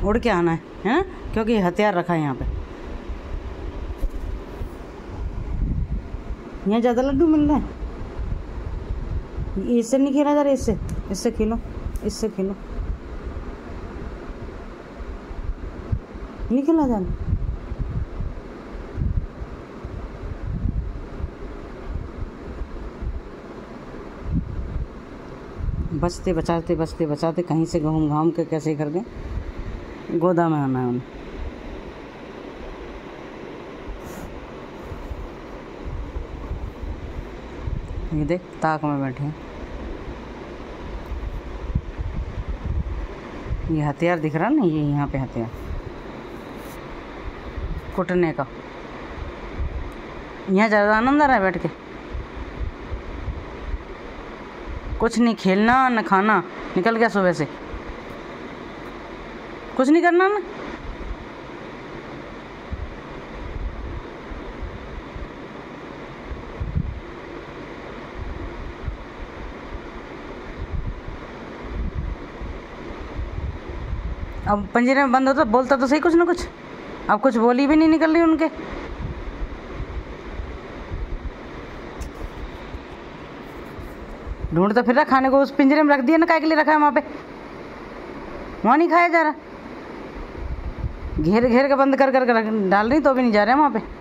उड़ के आना है ना, क्योंकि हथियार रखा है यहाँ पे। यहाँ ज़्यादा लड्डू मिल रहे हैं। इससे नहीं खेला जा रहा, इससे खेलो, इससे खेलो, नहीं खेला जा रहा। बचते बचाते कहीं से घूम घाम के कैसे करके गोदा में आना है उन्हें। ये देख ताक में बैठे हैं। ये हथियार दिख रहा ना, ये यहाँ पे हथियार कुटने का। यहाँ ज़्यादा आनंद आ रहा है बैठ के। कुछ नहीं खेलना न खाना, निकल गया सुबह से, कुछ नहीं करना ना। अब पंजरे में बंद होता बोलता तो सही कुछ ना कुछ, अब कुछ बोली भी नहीं निकल रही उनके। ढूंढता फिर रहा खाने को, उस पिंजरे में रख दिया ना, काय के लिए रखा है वहाँ पे, वहाँ नहीं खाया जा रहा। घेर घेर के बंद कर डाल रही तो भी नहीं जा रहे हैं वहाँ पे।